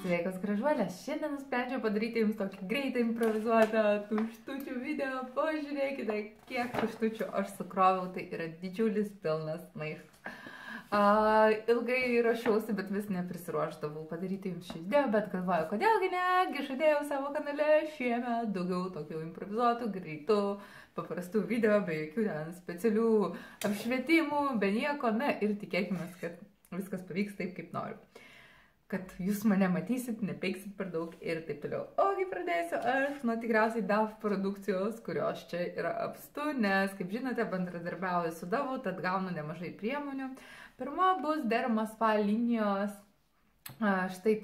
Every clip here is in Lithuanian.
Sveikas gražuolės, šiandien nusprendžiau padaryti jums tokį greitą improvizuotą tuštučių video. Pažiūrėkite, kiek tuštučių aš sukroviau, tai yra didžiulis pilnas maišas. Ilgai rašiausi, bet vis neprisiruošdavau padaryti jums šį video, bet galvoju, kodėlgi ne, žadėjau savo kanale šiemet daugiau tokių improvizuotų, greitų, paprastų video, be jokių ten specialių apšvietimų, be nieko, na ir tikėkime, kad viskas pavyks taip, kaip noriu. Kad jūs mane matysit, nepeiksit per daug ir taip toliau. Ogi pradėsiu aš nuo tikriausiai DAF produkcijos, kurios čia yra apstu, nes, kaip žinote, bendradarbiauju su DAVu, tad gaunu nemažai priemonių. Pirma bus Dermaspa linijos, štai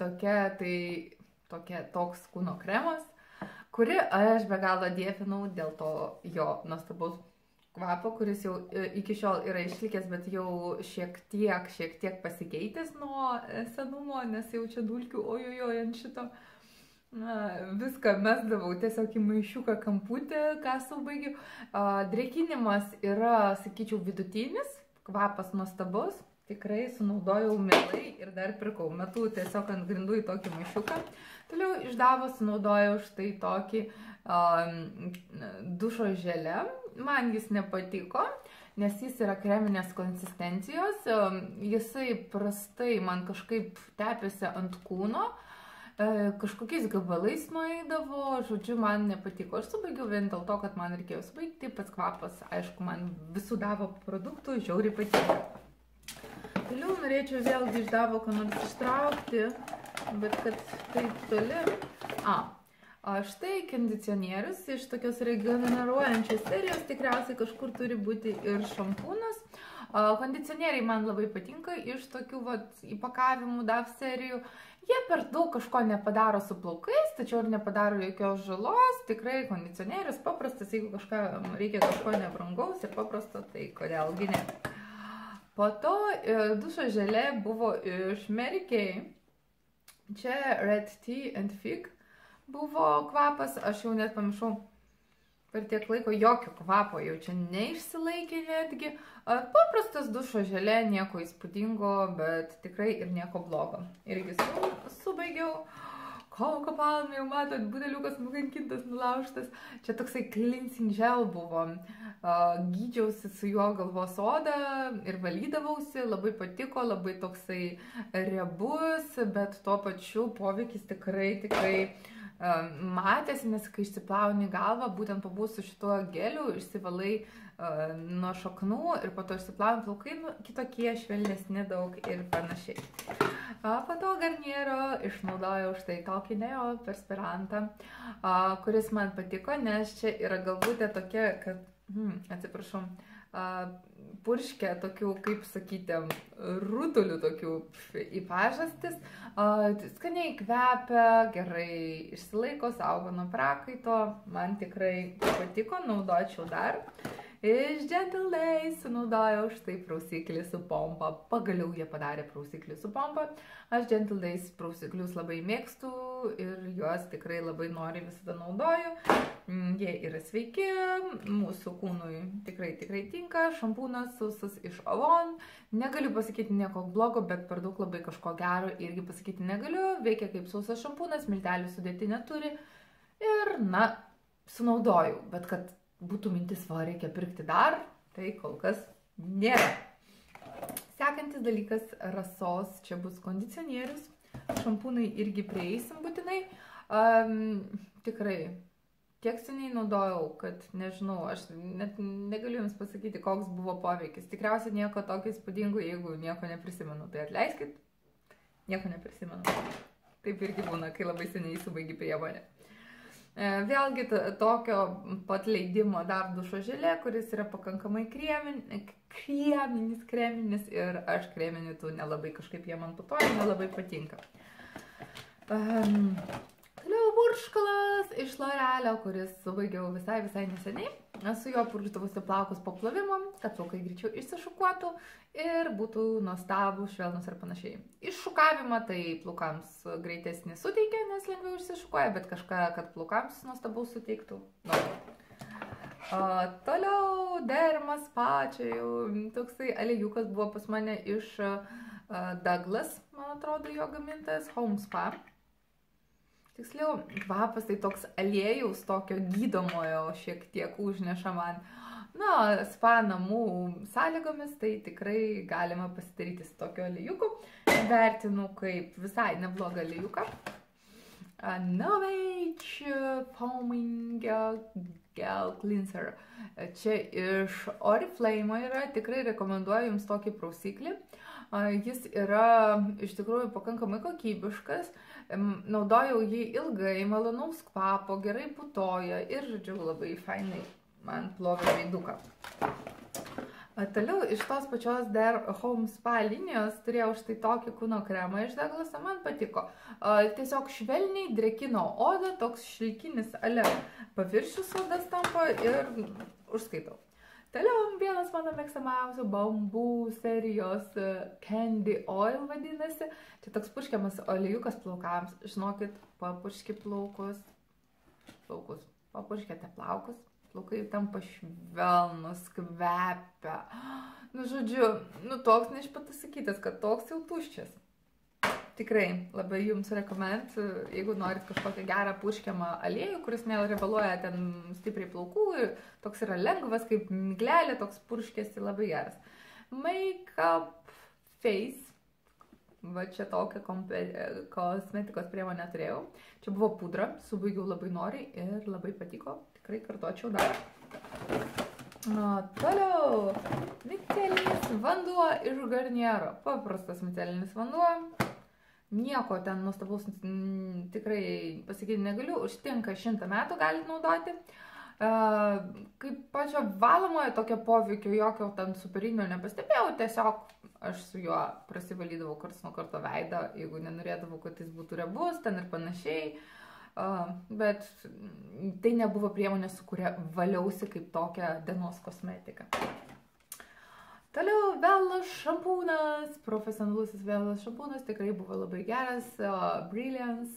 toks kūno kremas, kuri aš be galo dievinau dėl to jo nuostabaus kvapo, kuris jau iki šiol yra išlikęs, bet jau šiek tiek pasikeitęs nuo senumo, nes jau čia dulkių ojojoj ant šito. Viską mesdavau tiesiog į maišiuką kamputę, ką subaigiu. Drėkinimas yra, sakyčiau, vidutinis, kvapas nuostabus, tikrai sunaudojau mielai ir dar pirkau. Metu tiesiog ant grindų į tokį maišiuką. Toliau iš DAVo sunaudojau štai tokį dušo želę. Man jis nepatiko, nes jis yra kreminės konsistencijos. Jisai prastai man kažkaip tepėsi ant kūno, kažkokiais gabalais nueidavo, žodžiu, man nepatiko. Aš subaigiau vien dėl to, kad man reikėjo subaigti, pats kvapas, aišku, man visų DAVo produktų žiauriai patiko. Toliau norėčiau vėlgi iš DAVo ką nors ištraukti, bet kad taip toli. Štai kondicionierius iš tokios regeneruojančios serijos, tikriausiai kažkur turi būti ir šampūnas. Kondicionieriai man labai patinka iš tokių įpakavimų DAV serijų. Jie per daug kažko nepadaro su plaukais, tačiau ir nepadaro jokios žalos. Tikrai kondicionierius paprastas, jeigu reikia kažko nebrangaus ir paprasto, tai kodėlgi ne. Po to dušo želė buvo iš Mary Kay. Čia Red Tea and Fig buvo kvapas, aš jau net pamiršau per tiek laiko, jokio kvapo jau čia neišsilaikė netgi. Paprastas dušo želė, nieko įspūdingo, bet tikrai ir nieko blogo. Irgi subaigiau. Kauko palmė, jau matot, budeliukas nukankintas, nulaužtas. Čia toksai cleansing gel buvo. Gydžiausi su juo galvos odą ir valydavausi. Labai patiko, labai toksai riebus, bet tuo pačiu poveikis tikrai matėsi, nes kai išsiplauni galvą, būtent pabūsiu šituo geliu, išsivalai nuo šaknų ir po to išsiplauni plaukai, kitokie švelnesni daug ir panašiai. Po to Garniero išnaudojau štai tokį neoperspirantą, kuris man patiko, nes čia yra galbūt tokia, kad, atsiprašau, purškia tokių, kaip sakyti, rutulių tokių į pažastis. Skaniai kvepia, gerai išsilaiko, saugo nuo prakaito. Man tikrai patiko, naudočiau dar. Iš Gentle Lace sunaudojau štai prausiklį su pompa. Pagaliau jie padarė prausiklį su pompa. Aš Gentle Lace prausiklius labai mėgstu ir juos tikrai labai noriai visada naudoju. Jie yra sveiki, mūsų kūnui tikrai tinka. Šampūnas sausas iš Avon. Negaliu pasakyti nieko blogo, bet per daug labai kažko gero irgi pasakyti negaliu. Veikia kaip sausas šampūnas, miltelių sudėti neturi. Ir, sunaudojau, bet kad būtų mintis, reikia pirkti dar, tai kol kas nėra. Sekantis dalykas rasos, čia bus kondicionierius, šampūnai irgi prieisim būtinai. Tikrai, tiek seniai naudojau, kad nežinau, aš net negaliu jums pasakyti, koks buvo poveikis. Tikriausiai nieko tokio įspūdingo, jeigu nieko neprisimenu, tai atleiskit, nieko neprisimenu. Taip irgi būna, kai labai seniai subaigi priemonę. Vėlgi tokio pat leidimo dar dušo želė, kuris yra pakankamai kreminis ir aš kreminių tų nelabai kažkaip jie man putoja, nelabai patinka. Toliau purškalas iš L'Orealio, kuris subaigiau visai neseniai. Su juo purkšdavusi plaukus po plovimo, kad plaukai greičiau išsišukuotų ir būtų nuostabūs, švelnus ir panašiai. Iššukavimą tai plaukams greitesnį suteikia, nes lengviau išsišukuoja, bet kažką, kad plaukams nuostabaus suteiktų. Toliau Dermaspa, čia jau toksai aliejukas buvo pas mane iš Douglas, man atrodo, jo gamintas Home Spa. Tiksliau, kvapas tai toks aliejaus, tokio gydomojo šiek tiek užneša man. Na, spa namų sąlygomis tai tikrai galima pasidaryti su tokio aliejuku. Vertinu kaip visai neblogą aliejuką. Novage Foaming Gel Cleanser. Čia iš Oriflame yra, tikrai rekomenduoju jums tokį prausiklį. Jis yra iš tikrųjų pakankamai kokybiškas. Naudojau jį ilgai, malonaus kvapo, gerai putoja ir, žodžiu, labai fainai man plovė veiduką. Toliau iš tos pačios Der Home Spa linijos turėjau štai tokį kūno kremą iš Douglaso, man patiko. Tiesiog švelniai drėkino odą, toks šilkinis ale paviršius odas tampa ir užskaitau. Toliau vienas mano mėgstamiausių bambų serijos Candy Oil vadinasi. Čia toks purškiamas oliejukas plaukams. Žinokit, papurški plaukus. Papurškite plaukus. Plaukai tampa švelnus, kvepia. Nu, žodžiu, toks neišpatasakytas, kad toks jau tuščias. Tikrai labai jums rekomend, jeigu norit kažkokią gerą purškiamą aliejų, kuris neriebaluoja ten stipriai plaukų, toks yra lengvas, kaip miglelė, toks purškėsi labai geras. Makeup Face, va čia tokią kosmetikos priemonę turėjau. Čia buvo pudra, subaigiau labai noriai ir labai patiko, tikrai kartočiau dar. Toliau, micelinis vanduo iš Garniero, paprastas micelinis vanduo. Nieko ten nuostabaus tikrai pasakyti negaliu, užtinka 100 metų galite naudoti. Kaip pačio valomojo tokio poveikio, jokio ten superinio nepastebėjau, tiesiog aš su juo prasivalydavau karts nuo karto veidą, jeigu nenorėdavau, kad jis būtų riebus, ten ir panašiai. Bet tai nebuvo priemonė, su kuria valiausi kaip tokia dienos kosmetika. Toliau Velos šampūnas, profesionalusis Velos šampūnas, tikrai buvo labai geras, Brilliance,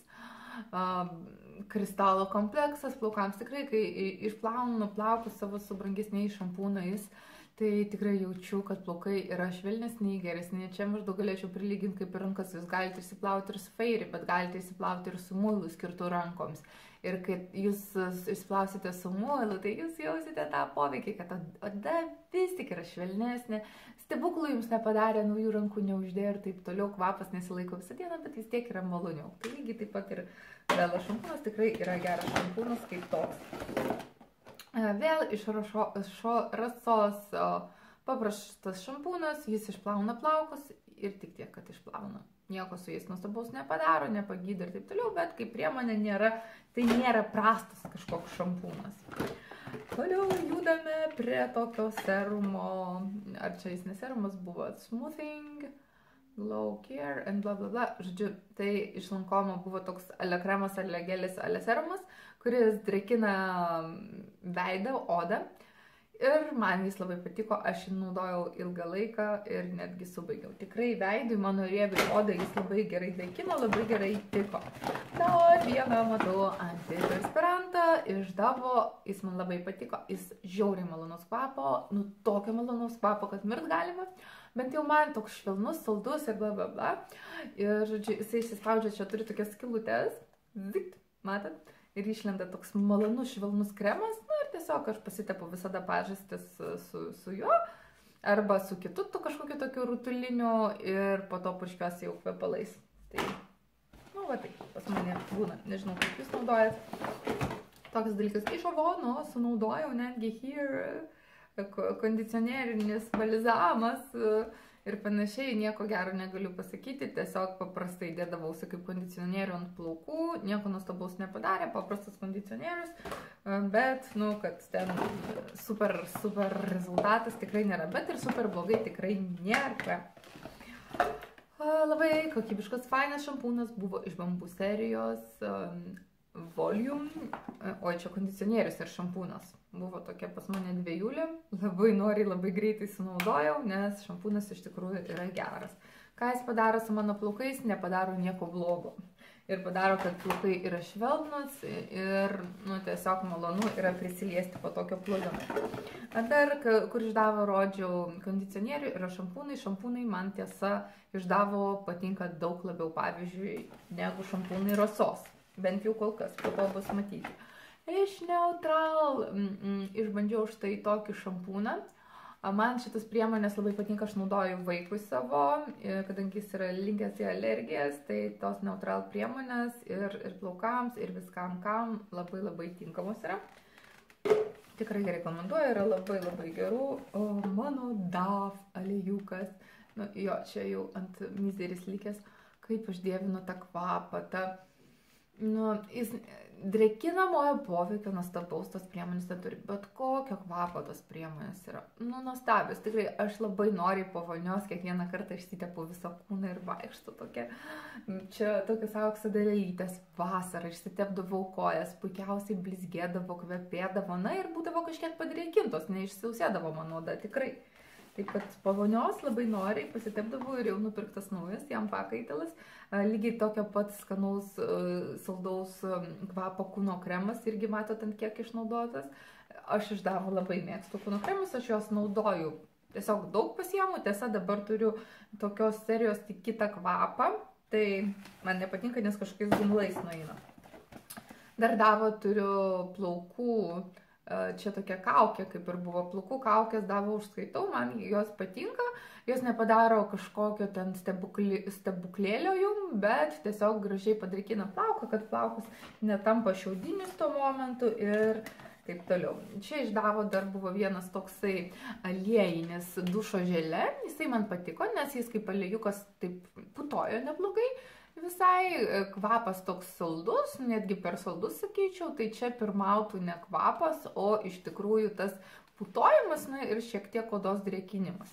kristalo kompleksas plaukams, tikrai kai išplaunu plaukus savo su brangesniais šampūnais, tai tikrai jaučiu, kad plaukai yra švelnesni, geresni, čia maždaug galėčiau prilyginti kaip ir rankas, jūs galite išsiplauti ir su Fairy, bet galite išsiplauti ir su muilu skirtu rankoms. Ir kai jūs išsiplausite su muilu, tai jūs jausite tą poveikį, kad oda vis tik yra švelnesnė, stebuklų jums nepadarė, naujų rankų neuždėjo ir taip toliau, kvapas nesilaiko visą dieną, bet vis tiek yra maloniau. Tai lygiai taip pat ir Velos šampūnas tikrai yra geras šampūnas kaip toks. Vėl iš Rasos paprastas šampūnas, jis išplauna plaukus ir tik tiek, kad išplauna. Nieko su jais nuostabaus nepadaro, nepagydo ir taip toliau, bet kaip priemonė tai nėra prastas kažkoks šampūnas. Toliau judame prie tokio serumo, ar čia jis neserumas buvo, Smoothing, Glow Care and bla bla bla. Žodžiu, tai iš Lancome buvo toks alekremas, alegelis, aleserumas, kuris drėkina veidą, odą. Ir man jis labai patiko, aš jį naudojau ilgą laiką ir netgi subaigiau. Tikrai veidui, mano riebiai odai jis labai gerai drėkino, labai gerai tiko. Dar vieną matau antiperspirantą iš Davo, jis man labai patiko, jis žiauriai malonus kvapo, tokio malonus kvapo, kad mirt galima. Bent jau man toks švelnus, saldus ir bla bla bla. Ir žodžiu, jisai išsispaudžia, čia turi tokias skylutes, zikt, matot? Ir išlenda toks malonus, švelnus kremas, ir tiesiog aš pasitepu visada pažastis su juo, arba su kitu kažkokiu tokiu rutuliniu ir po to purškiuosi jau kvepalais. Tai, va taip, pas mane būna, nežinau, kaip jūs naudojat. Toks dalykas, iš Avono sunaudojau netgi Here, kondicionierinis balzamas ir panašiai, nieko gero negaliu pasakyti, tiesiog paprastai dėdavausi kaip kondicionierių ant plaukų, nieko nuostabaus nepadarė, paprastas kondicionierius, bet, kad ten super rezultatas tikrai nėra, bet ir super blogai tikrai nėra. Labai kokybiškas, fainas šampūnas buvo iš bambų serijos Volume, oi čia kondicionierius ir šampūnas. Buvo tokia pas mane dviejulė, labai noriai, labai greitai sunaudojau, nes šampūnas iš tikrųjų yra geras. Ką jis padaro su mano plaukais, nepadaro nieko blogo. Ir padaro, kad plaukai yra švelnus ir tiesiog malonu yra prisiliesti po tokio plovimo. Dar, kur iš Davo rodžiau kondicionierių, yra šampūnai. Šampūnai man tiesa iš Davo patinka daug labiau, pavyzdžiui, negu šampūnai Rasos. Bent jau kol kas, po to bus matyti. Iš Neutral išbandžiau štai tokį šampūną. Man šitas priemonės labai patinka, aš naudoju vaikui savo, kadangi jis yra linkęs į alergijas, tai tos Neutral priemonės ir plaukams, ir viskam kam labai tinkamos yra. Tikrai rekomenduoju, yra labai gerų. O mano DAF aliejukas, nu jo, čia jau ant mizeris likęs, kaip aš dievinu tą kvapą, jis drėkinamojo poveikio nuostabaus tos priemonės neturi, bet kokio kvapo tos priemonės yra. Nuostabios, tikrai aš labai noriai po vonios kiekvieną kartą išsitepu visą kūną ir vaikštu tokia. Čia tokios aukso dalelytės vasarą išsitepdavau kojas, puikiausiai blizgėdavo, kvepėdavo, na ir būdavo kažkiek padrėkintos, neišsausėdavo mano oda, tikrai. Taip pat po vonios labai noriai pasitepdavau ir jau nupirktas naujas, jam pakaitalas. Lygiai tokio pat skanaus, saldaus kvapo kūno kremas, irgi matot ant kiek išnaudotas. Aš iš DAF labai mėgstu kūno kremus, aš juos naudoju. Tiesiog daug pasiemu, tiesa dabar turiu tokios serijos tik kitą kvapą, tai man nepatinka, nes kažkokiais gumulais nueina. Dar DAF turiu plaukų. Čia tokia kaukė, kaip ir buvo plaukų kaukės, DAF užskaitau, man jos patinka, jos nepadaro kažkokio ten stebuklėlio jum, bet tiesiog gražiai padrėkina plauką, kad plaukus netampa šiaudinius tuo momentu ir taip toliau. Čia iš DAF dar buvo vienas toksai aliejinis dušo želė, jisai man patiko, nes jis kaip aliejukas taip putojo neblogai. Visai kvapas toks saldus, netgi per saldus sakyčiau, tai čia pirmautų ne kvapas, o iš tikrųjų tas putojimas ir šiek tiek odos drėkinimas.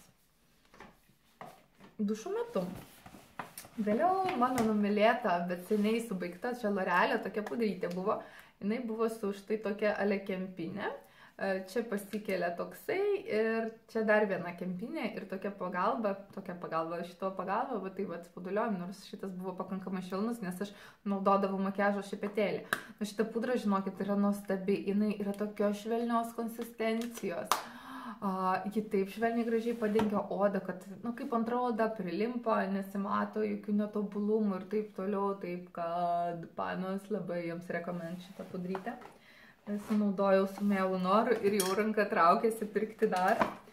Dušo metu. Vėliau mano numylėta, bet seniai subaigta, čia L'Orealio tokia pudrytė buvo, jinai buvo su štai tokia ale kempinė. Čia pasikelia toksai ir čia dar viena kempinė ir tokia pagalba, šito pagalba, va tai va spaduliuojam, nors šitas buvo pakankamai švelnus, nes aš naudodavau makiažo šepetėlį. Šita pudra, žinokit, yra nuostabi, jinai yra tokios švelnios konsistencijos. Ji taip švelniai gražiai padengia odą, kad, kaip antra oda prilimpa, nesimato jokių netobulumų ir taip toliau, taip kad panos labai jums rekomenduoju šitą pudrytę. Naudojau su mielu noru ir jau ranka traukėsi pirkti dar.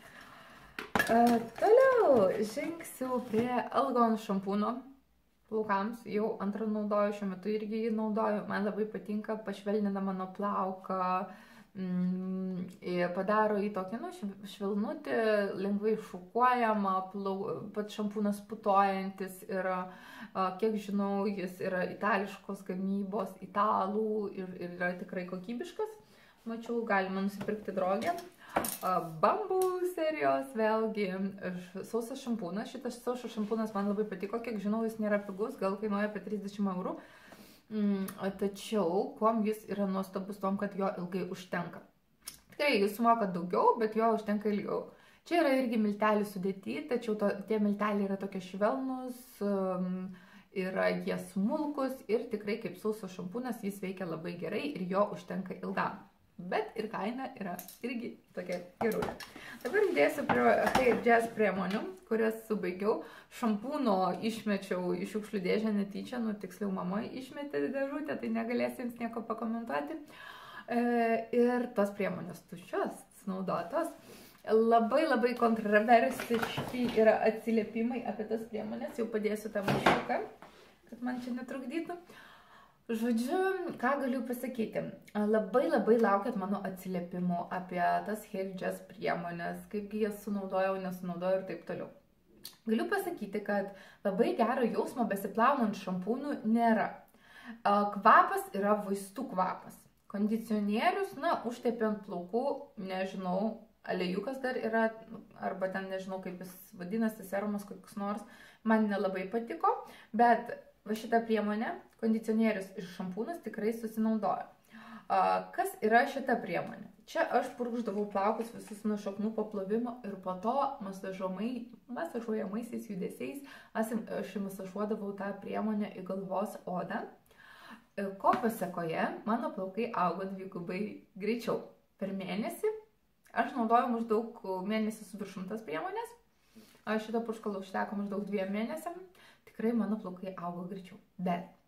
Toliau žengsiu prie Elgon šampūno plaukams. Jau antrą naudoju, šiuo metu irgi jį naudoju. Man labai patinka, pašvelnina mano plauką, padaro į tokį švelnutį, lengvai šukuojamą, pats šampūnas putojantis yra, kiek žinau, jis yra itališkos gamybos, italų ir yra tikrai kokybiškas. Mačiau, galima nusipirkti drogę. Bamboo serijos, vėlgi, sausas šampūnas. Šitas sausas šampūnas man labai patiko, kiek žinau, jis nėra pigus, gal kainuoja apie 30 €. Tačiau, kuom jis yra nuostabus tom, kad jo ilgai užtenka. Tikrai, jūs sumokat daugiau, bet jo užtenka ilgiau. Čia yra irgi miltelių sudėti, tačiau tie milteliai yra tokie švelnus, yra jie smulkus ir tikrai kaip sausas šampūnas jis veikia labai gerai ir jo užtenka ilgam. Bet ir kaina yra irgi tokia gerulė. Dabar judėsiu prie Hair Jazz priemonių, kurias subaigiau. Šampūno išmečiau į šiukšlių dėžę netyčia, tiksliau mama išmetė dėžutę, tai negalėsiu jums nieko pakomentuoti. Ir tos priemonės tuščios, naudotos. Labai kontroversiški yra atsiliepimai apie tas priemonės. Jau padėsiu tą maišiuką, kad man čia netrukdytų. Žodžiu, ką galiu pasakyti, labai laukiat mano atsiliepimų apie tas Hair Jazz priemonės, kaipgi jas sunaudojau, nesunaudojau ir taip toliau. Galiu pasakyti, kad labai gero jausmo besiplaunant šampūnų nėra. Kvapas yra vaistų kvapas. Kondicionierius, užtepiant plaukų, nežinau, aliejukas dar yra, arba ten nežinau kaip jis vadinasi, serumas koks nors, man nelabai patiko, bet va šitą priemonę, kondicionierius ir šampūnas tikrai susinaudoja. Kas yra šita priemonė? Čia aš purkšdavau plaukus visus nuo šaknų paplovimo ir po to masažuojamaisiais judesiais aš masažuodavau tą priemonę į galvos odą. Ko pasekoje mano plaukai augo dvigubai greičiau. Per mėnesį aš naudojau maždaug mėnesį su viršum tas priemonės. Šitą purškalą užteko maždaug 2 mėnesiam. Tikrai mano plaukai augo greičiau. Bet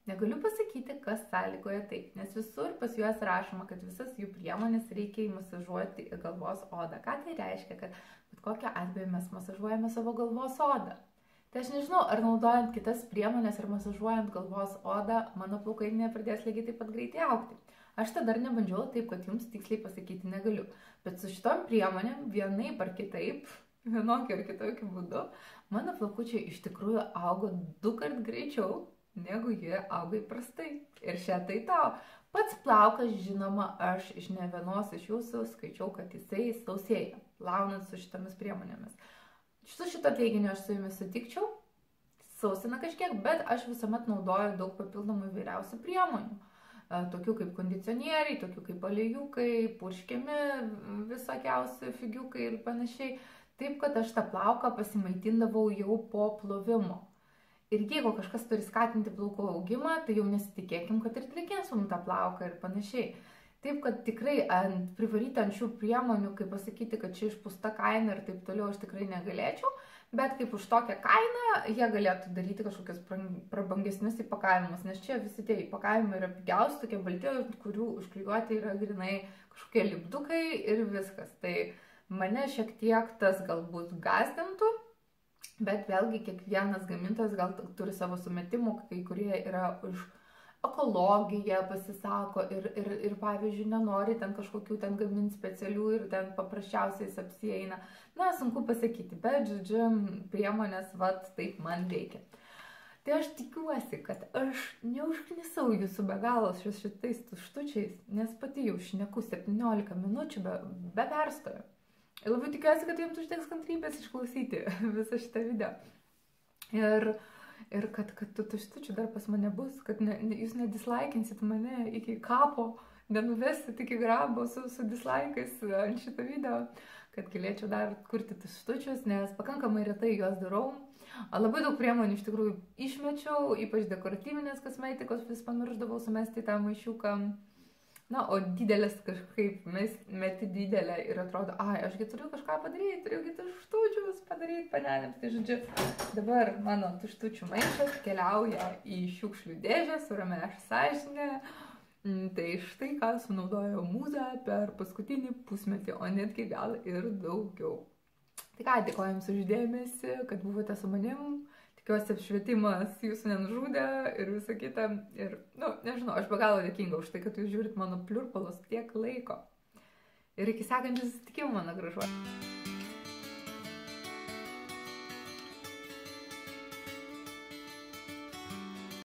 Negaliu pasakyti, kas sąlygoja taip, nes visur pas juos rašoma, kad visas jų priemonės reikia įmasažuoti į galvos odą. Ką tai reiškia, kad bet kokiu atveju mes masažuojame savo galvos odą. Tai aš nežinau, ar naudojant kitas priemonės ar masažuojant galvos odą, mano plaukai nepradės lygiai taip pat greitai augti. Aš tą dar nebandžiau, taip kad jums tiksliai pasakyti negaliu. Bet su šitom priemonėm vienaip ar kitaip, vienokiu ar kitokiu būdu, mano plaukučiai iš tikrųjų augo 2 kart greičiau, negu jie auga įprastai. Ir šitai tau. Pats plaukas, žinoma, aš iš ne vienos iš jūsų skaičiau, kad jisai sausėja, plaunant su šitomis priemonėmis. Su šito teiginiu aš su jumis sutikčiau, sausina kažkiek, bet aš visuomet naudoju daug papildomų įvairiausių priemonių. Tokių kaip kondicionieriai, tokių kaip aliejukai, purškiami visokiausi figiukai ir panašiai. Taip, kad aš tą plauką pasimaitindavau jau po plovimo. Ir jeigu kažkas turi skatinti plaukų augimą, tai jau nesitikėkim, kad ir trinkinsim tą plauką ir panašiai. Taip, kad tikrai privaryti ant šių priemonių, kaip pasakyti, kad čia išpūsta kaina ir taip toliau, aš tikrai negalėčiau, bet kaip už tokią kainą jie galėtų daryti kažkokius prabangesnius įpakavimus, nes čia visi tie įpakavimai yra pigiausi, tokie balti, kurių užklijuoti yra grinai kažkokie lipdukai ir viskas. Tai mane šiek tiek tas galbūt gąsdintų. Bet vėlgi kiekvienas gamintojas gal turi savo sumetimų, kai kurie yra už ekologiją pasisako ir pavyzdžiui, nenori ten kažkokių ten gaminti specialių ir ten paprasčiausiai apsieina. Na, sunku pasakyti, bet, žodžiu, priemonės, vat, taip man veikia. Tai aš tikiuosi, kad aš neužknisau jūsų be galo šitais tuštučiais, nes pati jau šneku 17 minučių be perstojo. Ir labai tikiuosi, kad jums užteks kantrybės išklausyti visą šitą video. Ir kad tų tuštučių dar pas mane bus, kad jūs nedislaikinsit mane iki kapo, nenuvesit iki grabo su dislaikais ant šito video, kad galėčiau dar kurti tuštučius, nes pakankamai retai juos darau. Labai daug priemonių iš tikrųjų išmečiau, ypač dekoratyvinės kosmetikos, vis pamiršdavau sumesti tą maišiuką. Na, o didelės kažkaip meti didelę ir atrodo, ašgi turiu kažką padaryti, turiu tuštučius padaryti panelėms. Tai žodžiu, dabar mano tuštučių maišas keliauja į šiukšlių dėžę su ramia sąžine. Tai štai ką sunaudojo mūza per paskutinį pusmetį, o netgi gal ir daugiau. Tai ką, dėkoju jums už dėmesį, kad buvote su manim. Tikiuosi apšvietimas jūsų nenužudė ir visa kita. Ir, nežinau, aš be galo dėkinga už tai, kad jūs žiūrit mano pliurpalus tiek laiko. Ir iki sekančių susitikimų, mano gražuolė.